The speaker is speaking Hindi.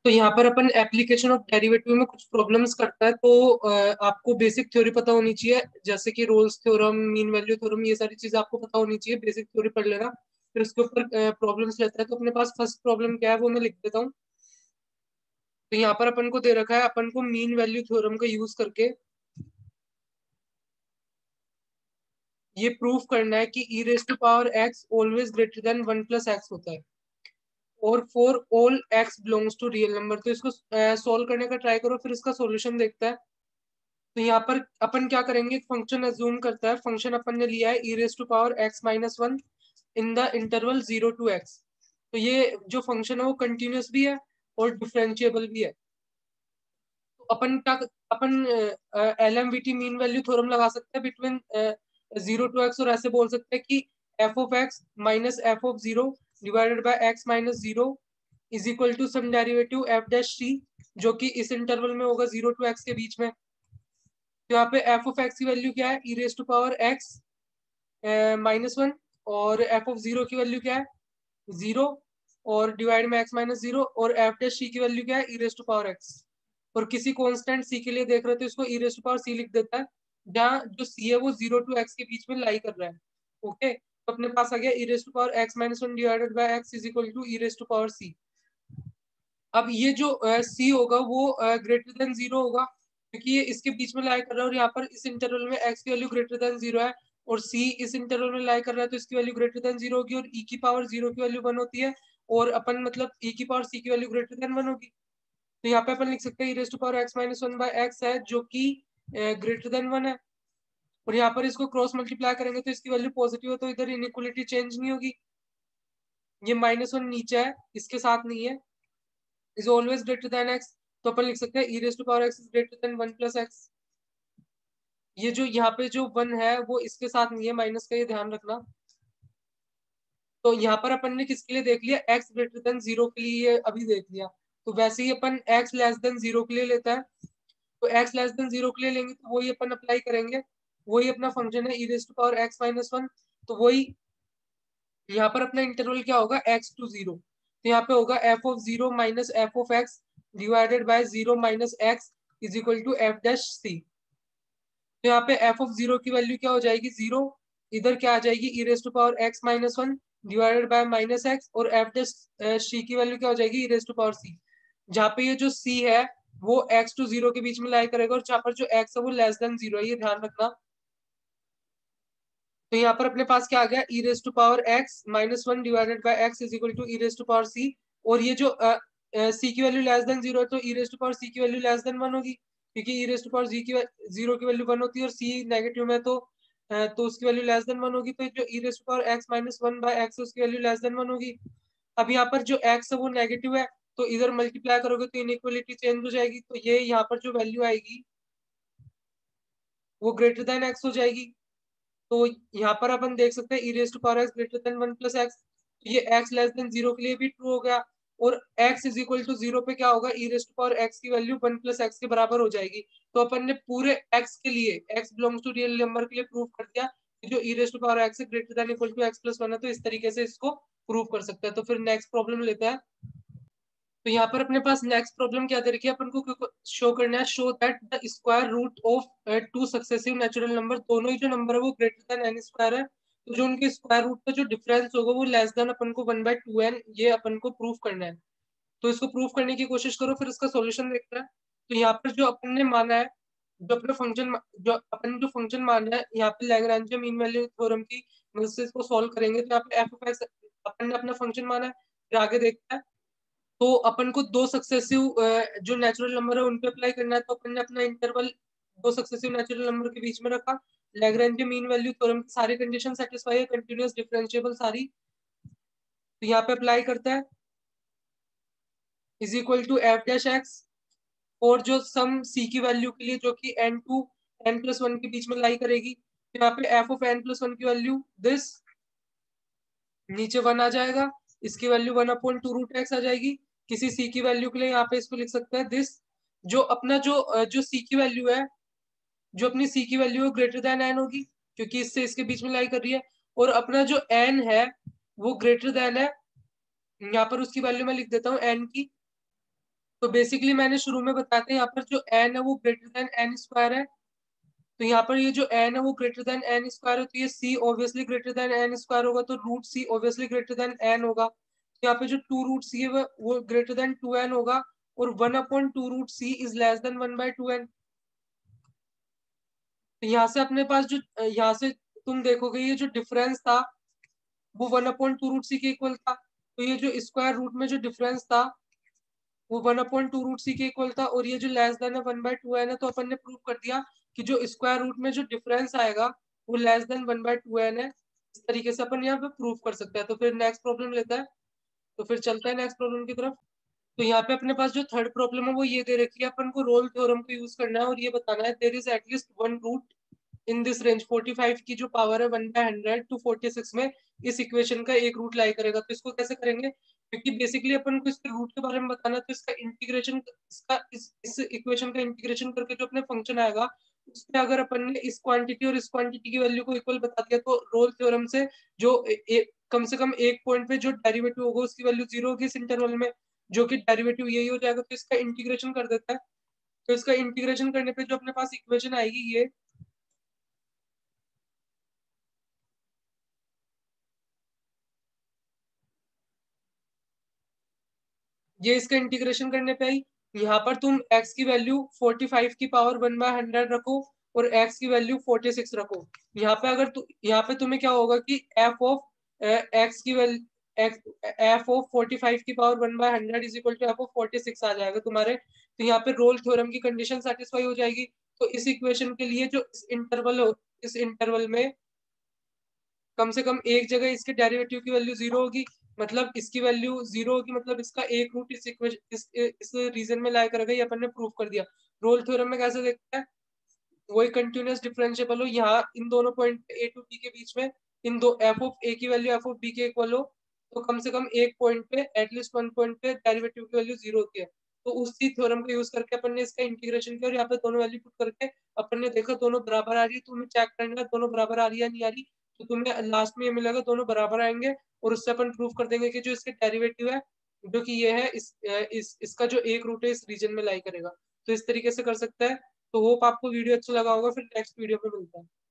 तो यहाँ पर अपन एप्लीकेशन ऑफ डेरिवेटिव में कुछ प्रॉब्लम्स करता है, तो आपको बेसिक थ्योरी पता होनी चाहिए, जैसे कि Rolle's theorem, mean value theorem, ये सारी चीजें आपको पता होनी चाहिए, बेसिक थ्योरी पढ़ लेना। फिर उसके ऊपर प्रॉब्लम्स लेता है। तो अपने पास फर्स्ट प्रॉब्लम क्या है वो मैं लिख देता हूँ। तो यहाँ पर अपन को दे रखा है, अपन को मीन वैल्यू थ्योरम का यूज करके ये प्रूफ करना है कि e raise to power x always greater than one plus x होता है, और for all x belongs to real number. तो इसको सॉल्व करने का ट्राई करो, फिर इसका सॉल्यूशन देखता है। तो यहाँ पर अपन क्या करेंगे, फंक्शन अज्यूम करता है। फंक्शन अपन ने लिया है e raise to power x minus one in the interval 0 to x। तो ये जो फंक्शन है वो कंटिन्यूस भी है और डिफरेंशिएबल भी है। तो अपन क्या, अपन L M V T mean value theorem लगा सकते हैं बिटवीन 0 to x, और ऐसे बोल सकते हैं कि f of x minus f of zero divided by x minus zero is equal to some derivative f dash t, जो कि इस इंटरवल में होगा 0 to x के बीच में। तो यहाँ पे एफ ऑफ एक्स की वैल्यू क्या है, e raise to power x minus one, और एफ ऑफ जीरो की वैल्यू क्या है, जीरो, और डिवाइड में एक्स माइनस जीरो, और एफ डैश सी की वैल्यू क्या है, e raise to power x. और किसी कांस्टेंट सी के लिए देख रहे हो तो इसको e raise to power c लिख देता है, जहाँ जो सी है वो 0 to x के बीच में लाई कर रहा है। ओके, तो अपने पास आ गया e raise to power x minus one divided by x is equal to e raise to power c. अब ये जो सी होगा वो ग्रेटर देन जीरो होगा, क्योंकि ये इसके बीच में लाई कर रहा है, और यहाँ पर इस इंटरवल में एक्स की वैल्यू ग्रेटर देन जीरो है, और सी इस इंटरवल में लाई कर रहा है, तो इसकी वैल्यू ग्रेटर देन जीरो होगी, और ई की पावर जीरो की वैल्यू वन होती है, और अपन मतलब ई की पावर सी की वैल्यू ग्रेटर देन वन होगी। तो यहाँ पे अपन लिख सकते हैं e raise to power x minus one by x है, जो कि ग्रेटर देन वन है। और यहाँ पर इसको क्रॉस मल्टीप्लाई करेंगे तो इसकी वैल्यू पॉजिटिव है, तो इधर इनइक्वलिटी चेंज नहीं होगी। ये माइनस वन नीचे है, इसके साथ नहीं है, is always greater than x. तो अपन लिख सकते हैं e raise to power x is greater than one plus x. ये जो यहाँ पे जो वन है वो इसके साथ नहीं है, माइनस का, ये ध्यान रखना। तो यहाँ पर अपन ने किसके लिए देख लिया, एक्स ग्रेटर देन जीरो के लिए ये अभी देख लिया। तो वैसे ही अपन एक्स लेस देन जीरो के लिए लेता है, तो एक्स लेस देन जीरो के लिए लेंगे तो वही अपन अप्लाई करेंगे। वही अपना फंक्शन है e raise to power x minus one. तो वही यहाँ पर अपना इंटरवल क्या होगा, एक्स टू जीरो। तो यहाँ पे होगा f of zero minus f of x divided by zero minus x is equal to f dash c. तो यहाँ पे एफ ऑफ जीरो की वैल्यू क्या हो जाएगी, जीरो। इधर क्या आ जाएगी, e raise to power x minus one divided by minus x, और एफ डैश सी की वैल्यू क्या हो जाएगी, e raise to power c. जहाँ पे ये जो सी है वो एक्स टू जीरो के बीच में लाई करेगा, और जहाँ पर जो एक्स है वो लेस देन जीरो है, ये ध्यान रखना। तो यहाँ पर अपने पास क्या आ गया, e raise to power x minus one divided by x is equal to e raise to power c. और ये जो सी की वैल्यू लेस देन जीरो है, तो e raise to power c की वैल्यू लेस देन वन होगी, क्योंकि e raise to power zero की वैल्यू वन होती है, और सी नेगेटिव में तो उसकी वैल्यू लेस देन वन होगी। तो जो e raise to power x minus one by x है उसकी वैल्यू लेस देन वन होगी। अब यहाँ पर जो एक्स है वो नेगेटिव है, तो इधर मल्टीप्लाई करोगे तो इनइक्वलिटी चेंज हो जाएगी, तो ये यहाँ पर जो वैल्यू आएगी वो ग्रेटर देन एक्स हो जाएगी। तो यहाँ पर अपन देख सकते हैं e raise to power x greater than one plus x. ये एक्स लेस देन जीरो के लिए भी ट्रू हो गया, और x is equal to zero पे क्या होगा, e raise to power x की वैल्यू वन प्लस एक्स के बराबर हो जाएगी। तो अपन ने पूरे एक्स के लिए, x belongs to real number के लिए प्रूव कर दिया कि जो e raise to power x greater than equal to x plus one है। तो इस तरीके से इसको प्रूव कर सकते हैं। तो फिर नेक्स्ट प्रॉब्लम लेते हैं। तो यहाँ पर अपने पास नेक्स्ट प्रॉब्लम क्या दे रखी है, अपन को शो करना है, show that the square root of two successive natural number, दोनों ही जो नंबर है वो ग्रेटर देन एन स्क्वायर है। तो जो उनके स्क्वायर रूट का जो डिफरेंस होगा वो लेस देन अपन को वन बाय टू एन, ये अपन को प्रूफ करना है। तो इसको प्रूफ करने की कोशिश करो, फिर इसका सॉल्यूशन देखते हैं। तो यहाँ पर जो अपन ने माना है, जो फंक्शन माना है, यहाँ पे लैग्रेंज मीन वैल्यू थ्योरम की मदद से इसको सॉल्व करेंगे। तो यहाँ पे एफ ऑफ एक्स अपन ने अपना फंक्शन माना है। फिर आगे देखते हैं। तो अपन को दो सक्सेसिव जो नेचुरल नंबर है उन पे अप्लाई करना है। तो अपन ने अपना इंटरवल दो सक्सेसिव नेचुरल नंबर के बीच में रखा। लैग्रेंज मीन वैल्यू थ्योरम की सारी कंडीशन सेटिस्फाई है, कंटीन्यूअस डिफरेंशिएबल सारी। तो यहाँ पे अप्लाई करता है, is equal to f dash x, और जो सम सी की वैल्यू के लिए जो कि n to n plus one के बीच में लाई करेगी। तो यहाँ पे f of n plus one की वैल्यू दिस, नीचे वन आ जाएगा, इसकी value one upon two root x आ जाएगी। किसी सी की वैल्यू के लिए यहाँ पे इसको लिख सकते हैं दिस, जो अपना जो सी की वैल्यू है, जो अपनी सी की वैल्यू है ग्रेटर देन एन होगी, क्योंकि इससे इसके बीच में लाई कर रही है। और अपना जो एन है वो ग्रेटर देन है, यहाँ पर उसकी वैल्यू मैं लिख देता हूँ एन की। तो बेसिकली मैंने शुरू में बताया था यहाँ पर जो n है वो ग्रेटर देन n स्क्वायर है। तो यहाँ पर ये जो n है वो ग्रेटर देन n स्क्वायर है, तो ये c obviously greater than n square होगा, तो root c obviously greater than n होगा। तो यहाँ पे जो 2 रूट c है वो ग्रेटर देन 2n होगा, और 1/2 root c is less than 1/2n। तो यहाँ से अपने पास जो यहाँ से तुम देखोगे ये जो डिफरेंस था वो 1/2 रूट सी के इक्वल था। तो ये जो स्क्वायर रूट में जो डिफरेंस था वो 1/2 रूट सी के इक्वल था, और ये जो लेस देन है 1/2n है, तो अपन ने प्रूव कर दिया कि जो स्क्वायर रूट में जो डिफरेंस आएगा वो लेस देन 1/2n है। इस तरीके से अपन यहाँ पे प्रूव कर सकते हैं। तो फिर नेक्स्ट प्रॉब्लम लेता है, तो फिर चलता है नेक्स्ट प्रॉब्लम की तरफ। तो यहाँ पे अपने पास जो थर्ड प्रॉब्लम है वो ये दे रखी है, अपन को रोल थ्योरम को यूज करना है और ये बताना है there is at least one root in this range 45 की जो पावर है 1/100 टू 46 में इस इक्वेशन का एक रूट लाई करेगा। तो इसको कैसे करेंगे, क्योंकि बेसिकली अपन को इसके रूट के बारे में बताना है, तो इसका इंटीग्रेशन, इसका इस इक्वेशन का इंटीग्रेशन करके जो अपने फंक्शन आएगा उसमें अगर अपन ने इस क्वांटिटी और इस क्वांटिटी की वैल्यू को इक्वल बता दिया तो रोल थ्योरम से जो कम से कम एक पॉइंट पे जो डेरिवेटिव होगा उसकी वैल्यू 0 होगी इस इंटरवल में, जो कि डेरिवेटिव यही हो जाएगा। तो इसका इंटीग्रेशन कर देता है। तो इसका इंटीग्रेशन करने पे जो अपने पास इक्वेशन आएगी ये इसका इंटीग्रेशन करने पे आई। यहाँ पर तुम x की वैल्यू 45 की पावर 1/100 रखो और x की वैल्यू 46 रखो। यहाँ पे अगर यहाँ पे तुम्हें क्या होगा कि f ऑफ x की वैल्यू f ऑफ 45 की power 1/100 is equal to f of 46 आ जाएगा तुम्हारे। तो यहाँ पे रोल थ्योरम की कंडीशन सेटिस्फाई हो जाएगी। तो इस इक्वेशन के लिए जो इस इंटरवल में कम से कम एक जगह इसके डेरिवेटिव की वैल्यू 0 होगी, मतलब इसकी वैल्यू 0 होगी, मतलब इसका एक रूट इस इक्वेशन इस रीजन में लाई करेगा। ये अपन ने प्रूव कर दिया। रोल थ्योरम में कैसे देखते हैं, वही कंटिन्यूअस डिफरेंशिएबल हो, यहाँ इन दोनों पॉइंट ए टू बी के बीच में इन दो एफ ऑफ ए की वैल्यू एफ ऑफ बी के इक्वल हो, तो कम से कम एक पॉइंट पे एटलीस्ट वन पॉइंट पे डेरिवेटिव की वैल्यू 0 होती है। तो उसी थ्योरम को यूज करके अपन ने इसका इंटीग्रेशन किया और यहाँ पे दोनों वैल्यू पुट करके अपन ने देखा दोनों बराबर आ रही है। तुम्हें चेक करना है दोनों बराबर आ रही है नहीं आ रही, तो तुम्हें लास्ट में ये मिलेगा दोनों बराबर आएंगे, और उससे अपन प्रूव कर देंगे कि जो इसके डेरिवेटिव है जो कि ये है इसका जो एक रूट है इस रीजन में लाई करेगा। तो इस तरीके से कर सकता है। तो होप आपको वीडियो अच्छा लगा होगा। फिर नेक्स्ट वीडियो पे मिलता है।